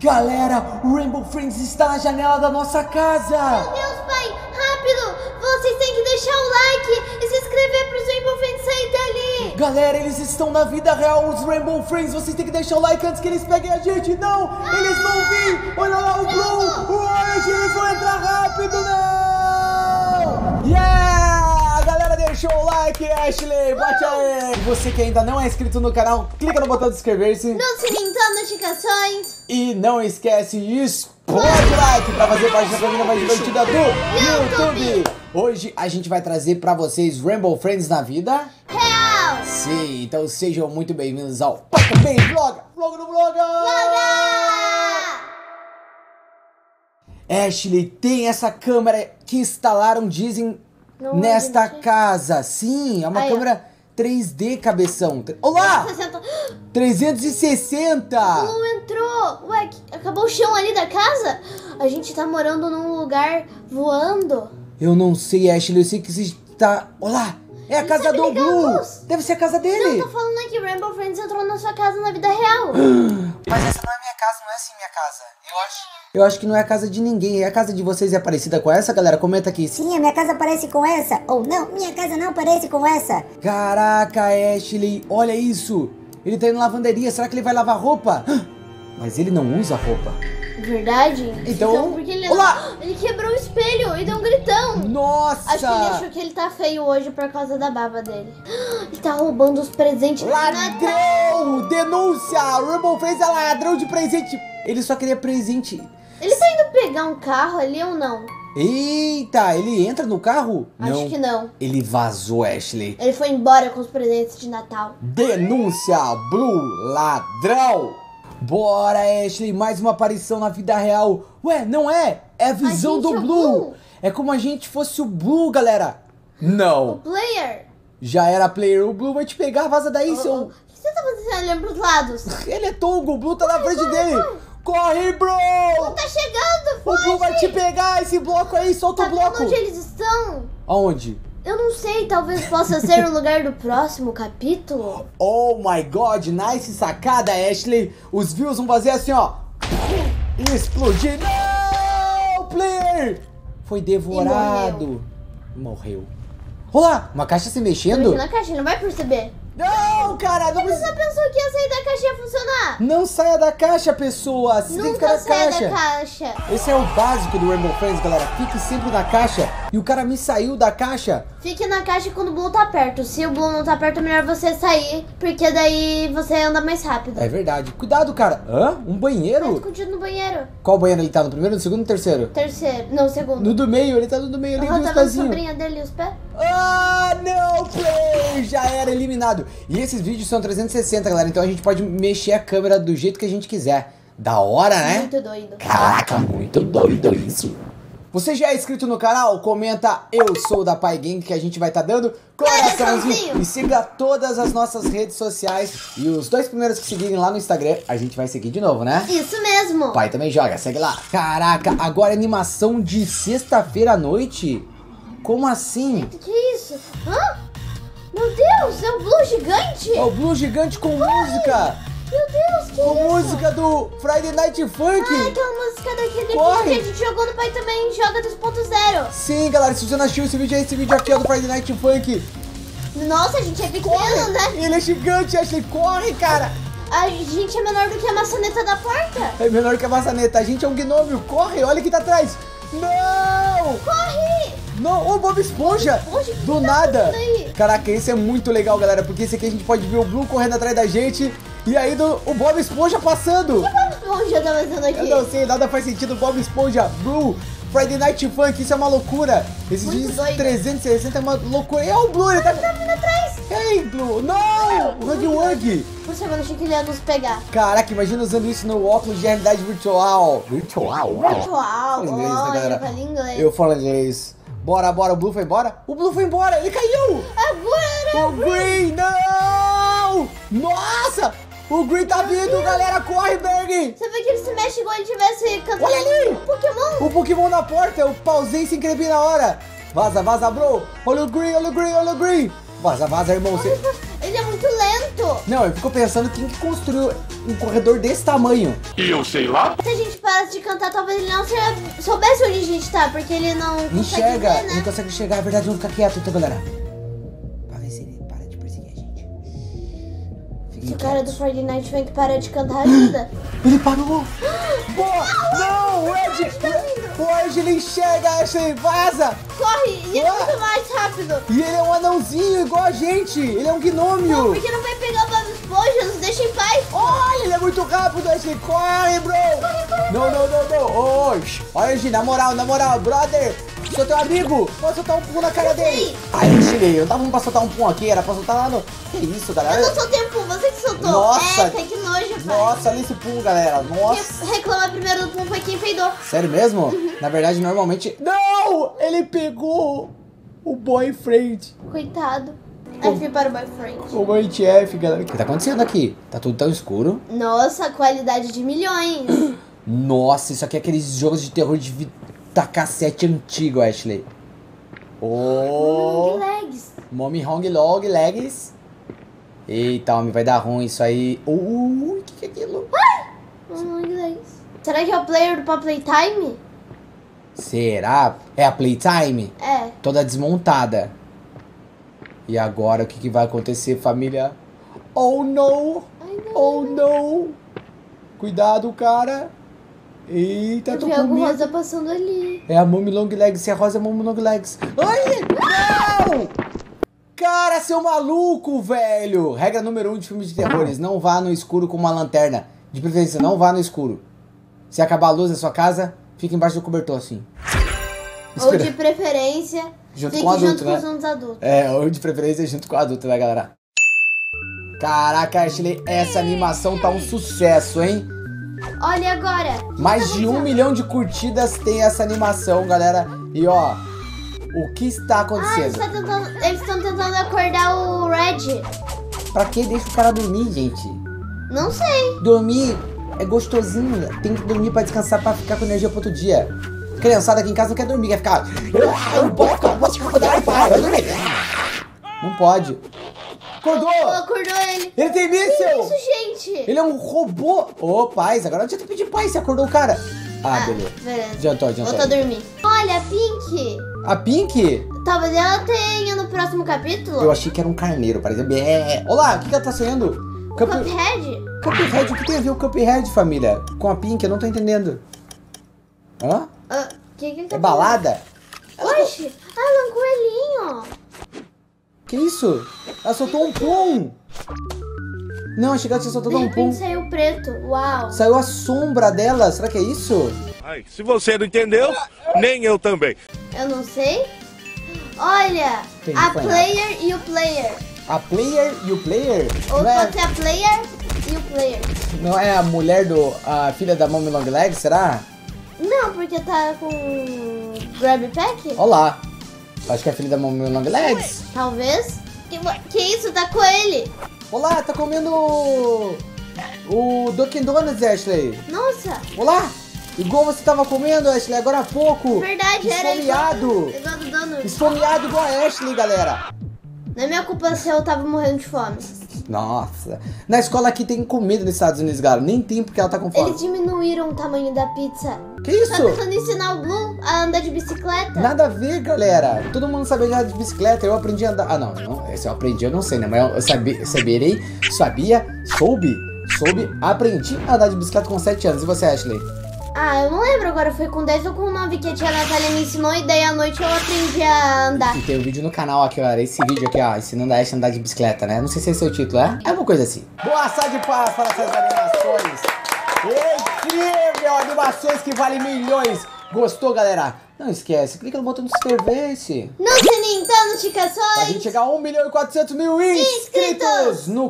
Galera, o Rainbow Friends está na janela da nossa casa. Meu Deus, pai, rápido! Vocês têm que deixar o like e se inscrever para os Rainbow Friends sair dali. Galera, eles estão na vida real, os Rainbow Friends. Vocês têm que deixar o like antes que eles peguem a gente. Não, eles vão vir. Olha lá o Blue. Orange, eles vão entrar rápido, não. Yeah! Galera, deixou o like, Ashley. Bate aí. Você que ainda não é inscrito no canal, clica no botão de inscrever-se. No sininho das notificações. E não esquece de explode o like para fazer parte da família mais divertida do YouTube. Hoje a gente vai trazer para vocês Rainbow Friends na vida real. Sim, então sejam muito bem-vindos ao Paca Bem Vlog. Vlog no Vlog. Ashley, tem essa câmera que instalaram, dizem, Não, nesta gente. casa. Sim, é uma Aí, ó. câmera 3D, cabeção. Olá! 60. 360! Blue entrou. Ué, acabou o chão ali da casa? A gente tá morando num lugar voando. Eu não sei, Ashley, eu sei que você está... Olá! É a Ele casa sabe do ligar a Blue! luz. Deve ser a casa dele! Não, tô falando aqui, Rainbow Friends entrou na sua casa na vida real. Mas essa não é minha casa, não é assim minha casa. Eu acho que não é a casa de ninguém. A casa de vocês é parecida com essa, galera? Comenta aqui. Sim, a minha casa parece com essa. Ou não, minha casa não parece com essa. Caraca, Ashley, olha isso. Ele tá indo na lavanderia. Será que ele vai lavar roupa? Mas ele não usa roupa. Verdade? Então, porque ele, olá! ele quebrou o espelho e deu um gritão. Nossa! Acho que ele achou que ele tá feio hoje por causa da baba dele. Ele tá roubando os presentes. Ladrão! Denúncia! O Rainbow Friends é ladrão de presente. Ele só queria presente. Ele tá indo pegar um carro ali ou não? Eita, ele entra no carro? Acho que não. Ele vazou, Ashley. Ele foi embora com os presentes de Natal. Denúncia, Blue, ladrão. Bora, Ashley, mais uma aparição na vida real. Ué, não é? É a visão gente do é o Blue. Blue. É como a gente fosse o Blue, galera. Não. O player. Já era player. O Blue vai te pegar, vaza daí, seu... O que você tá fazendo olhando pros lados? Ele é tongo, o Blue tá na frente dele. Corre, bro! Tá chegando, O foge. Blue vai te pegar, esse bloco aí, solta Tá o bloco. vendo onde eles estão? Aonde? Eu não sei, talvez possa ser o lugar do próximo capítulo. Oh my god, nice sacada, Ashley. Os views vão fazer assim, ó. Explodir. Não, player! Foi devorado. Morreu. Olá, uma caixa se mexendo? Imagina a caixa, ele não vai perceber. Não, cara, não Você precisa... já pensou que ia sair da caixa e ia funcionar? Não saia da caixa, pessoa. Você tem que ficar Nunca na sai caixa. da caixa. Esse é o básico do Rainbow Friends, galera. Fique sempre na caixa. E o cara me saiu da caixa. Fique na caixa quando o Blue tá perto. Se o Blue não tá perto, é melhor você sair, porque daí você anda mais rápido. É verdade. Cuidado, cara. Hã? Um Tá banheiro? escondido no banheiro. Qual banheiro ele tá? No primeiro, no segundo, no terceiro? Terceiro, não, segundo. No do meio, ele tá no do meio ali, Aham, viu os tá vendo a pezinhos. sobrinha dele e os pés? Ah, não, play! Já era eliminado. E esses vídeos são 360, galera. Então a gente pode mexer a câmera do jeito que a gente quiser. Da hora, né? Muito doido. Caraca, muito doido isso. Você já é inscrito no canal? Comenta eu sou da Pai Gang, que a gente vai estar dando coraçãozinho. Coraçãozinho. E siga todas as nossas redes sociais. E os 2 primeiros que seguirem lá no Instagram, a gente vai seguir de novo, né? Isso mesmo. Pai também joga, segue lá. Caraca, agora é animação de sexta-feira à noite? Como assim? O que é isso? Hã? Meu Deus, é o Blue gigante? É o Blue gigante com música. Meu Deus, que Com isso? música do Friday Night Funk. Ah, aquela música daquele Corre. vídeo que a gente jogou no Pai também, joga 2.0. Sim, galera, se você não assistiu esse vídeo aqui é do Friday Night Funk. Nossa, a gente é pequeno, né? Ele é gigante, Ashley, corre, cara. A gente é menor do que a maçaneta da porta. É menor que a maçaneta, a gente é um gnômio, corre, olha que tá atrás. Não! Corre! Não, o Bob Esponja! Esponja, o que Do tá nada! fazendo aí? Caraca, esse é muito legal, galera, porque esse aqui a gente pode ver o Blue correndo atrás da gente e aí o Bob Esponja passando. Onde eu tô fazendo aqui? Eu não sei, nada faz sentido. Bob Esponja, Blue, Friday Night Funk, isso é uma loucura. Esses Muito vídeos doido. 360 é uma loucura. É o Blue, ele tá... Tá vindo atrás. Ei, Blue, não! O Huggy Wuggy. Por favor, achei que ele ia nos pegar. Caraca, imagina usando isso no óculos de realidade virtual. Virtual? Virtual, Fala inglês, né, olha, galera? fala inglês. Eu falo inglês. Bora, bora, o Blue foi embora? O Blue foi embora, ele caiu! Agora! O Green, não! Nossa! O Green tá vindo, galera, corre, Berg! Você vê que ele se mexe igual ele tivesse cantando Olha ali! um Pokémon? O Pokémon na porta, eu pausei sem querer vir na hora. Vaza, vaza, bro! Olha o Green, olha o Green, olha o Green! Vaza, vaza, irmão. Você... Ele é muito lento. Não, eu fico pensando quem que construiu um corredor desse tamanho. E eu sei lá. Se a gente parasse de cantar, talvez ele não soubesse onde a gente tá, porque ele não consegue Enxerga, ver, ele né? não consegue enxergar, é verdade, vamos ficar quieto, então, galera. Pra ver se ele para de perseguir a gente. Fiquem Se o cara do quietos. Fortnite vem que para de cantar, ajuda. Ele parou! Boa! Não, o Ed! O Ed, ele enxerga, Ashley, vaza! Corre, e ele é Ué? muito mais rápido. E ele é um anãozinho igual a gente! Ele é um Não, gnômio! porque não vai pegar o Bob Esponja, nos deixa em paz. Olha, ele é muito rápido, Ashley! Corre, bro! Não! Oxi! Olha, Ashley, na moral, brother! Sou teu amigo! Posso soltar um pum na cara dele! Ai, Ashley, eu tava pra soltar um pum aqui, era pra soltar lá no... Que isso, galera? Eu não soltei o pum, você que soltou. Nossa. Eita, que nojo, pai. Nossa, olha esse pum, galera! Nossa! Quem reclama primeiro do pum foi quem peidou. Sério mesmo? Na verdade, normalmente... Não! Ele pegou o boyfriend. Coitado. F para o boyfriend. O boyfriend, galera. O que tá acontecendo aqui? Tá tudo tão escuro. Nossa, qualidade de milhões. Nossa, isso aqui é aqueles jogos de terror de fita cassete antigo, Ashley. Long Oh! legs. Mommy Hong Long Legs. Eita, homem, vai dar ruim isso aí. O que é aquilo? Long legs. Será que é o player do Pop Playtime? Será? É a Playtime? É. Toda desmontada. E agora o que vai acontecer, família? Oh, não! Ai, não. Oh, não! Cuidado, cara. Eita, Eu tô vi com algo medo. rosa passando ali. É a Mommy Long Legs. Se é rosa, é a Mommy Long Legs. Ai, não! Cara, seu maluco, velho. Regra número 1 de filmes de terrores. Não vá no escuro com uma lanterna. De preferência, não vá no escuro. Se acabar a luz da sua casa, fica embaixo do cobertor, assim. Ou de preferência, Junto fique com o adulto, junto né? com os adultos. É, ou de preferência junto com o adulto, né, galera? Caraca, Ashley, essa animação tá um sucesso, hein? Olha agora. Mais de 1 milhão de curtidas tem essa animação, galera. E ó, o que está Ah, acontecendo? eles estão tentando acordar o Red. Pra que deixa o cara dormir, gente? Não sei. Dormir é gostosinho. Tem que dormir pra descansar, pra ficar com energia pro outro dia. Criançada aqui em casa não quer dormir, quer ficar... Não pode. Acordou! Acordou ele. Ele tem míssel! Isso, gente. Ele é um robô! Ô, paz, agora não adianta pedir paz, você acordou o cara. Ah, beleza. Beleza. Adiantou. Voltou a dormir. Olha, a Pink. A Pink? Talvez ela tenha no próximo capítulo. Eu achei que era um carneiro, parecia... Olá, o que ela tá sonhando? Cuphead? Cuphead, o que tem a ver o Cuphead, família? Com a Pink, eu não tô entendendo. Hã? Que tá É balada? Oxe, ela é um coelhinho. Que isso? Ela soltou um pum! Não, achei que ela tinha De soltado um repente pum. saiu preto. Uau. Saiu a sombra dela, será que é isso? Ai, se você não entendeu, nem eu também. Eu não sei. Olha, Quem a foi? player e o player. A player e o player? Ou Não é, pode ser a player e o player. não é a mulher a filha da Mommy Long Legs, será? Não, porque tá com grab pack? Olá. Acho que é a filha da Mommy Long Legs. Talvez. Que isso? Tá com ele. Olá, tá comendo o Dunkin' Donuts, Ashley. Nossa, Olá. Igual você tava comendo, Ashley, agora há pouco. verdade, era Esfomeado. igual do dono. Esfomeado igual a Ashley, galera. Não é minha culpa se eu tava morrendo de fome. Nossa. Na escola aqui tem comida nos Estados Unidos, galera. Nem tem porque ela tá com fome. Eles diminuíram o tamanho da pizza. Que isso? Tá tentando ensinar o Blue a andar de bicicleta. Nada a ver, galera. Todo mundo sabia andar de bicicleta. Eu aprendi a andar. Ah, não. Esse eu aprendi, eu não sei, né? Mas eu soube, aprendi a andar de bicicleta com 7 anos. E você, Ashley? Ah, eu não lembro agora, foi com 10 ou com 9 que a tia Natália me ensinou e daí à noite eu aprendi a andar. E tem um vídeo no canal aqui, ó. Esse vídeo aqui, ó. Ensinando a Ashley a andar de bicicleta, né? Não sei se esse é o título, é? É uma coisa assim. Boa salva de palmas para essas animações. Incrível! Animações que valem milhões. Gostou, galera? Não esquece, clica no botão de inscrever-se. No sininho, tá? Pra Notificações. gente chegar a 1.400.000 inscritos no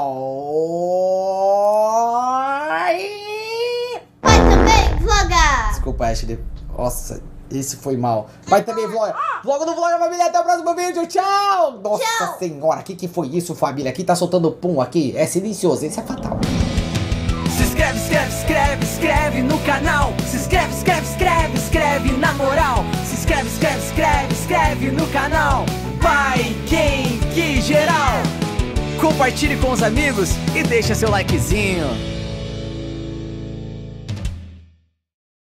canal. Vai também, vloga. Desculpa, Ashley. Nossa, esse foi mal. Vai também, vlog. Vlog no vlog, família. Até o próximo vídeo. Tchau. Nossa Tchau. senhora, que foi isso, família? Aqui tá soltando pum aqui. É silencioso, esse é fatal. Se inscreve no canal. Se inscreve na moral. Se inscreve no canal. Vai, quem, que geral. compartilhe com os amigos e deixa seu likezinho.